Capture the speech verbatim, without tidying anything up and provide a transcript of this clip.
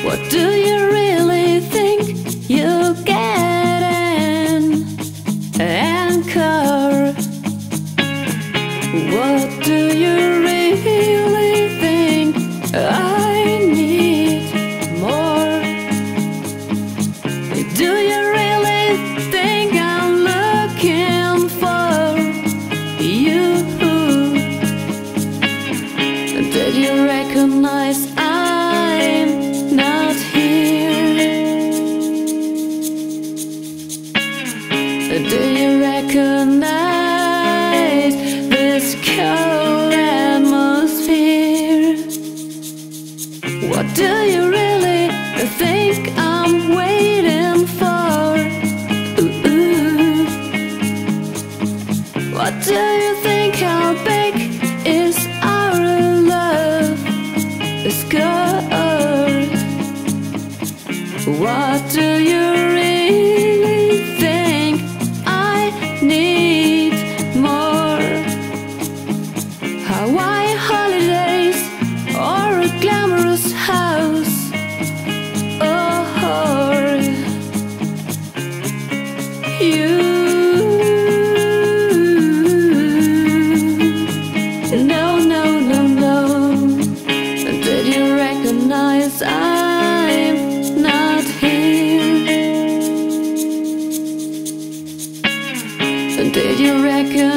What do you really think you'll get in encore? What do you really think I need more? Do you really think I'm looking for you? Did you recognize I'm not here? Do you recognize this cold atmosphere? What do you really think I'm waiting for? Ooh, ooh. What do you think how big is our love score? What do you really think I need more? Hawaii holidays or a glamorous house? Or you? No, no, no, no. Did you recognize I'm not here? Did you recognize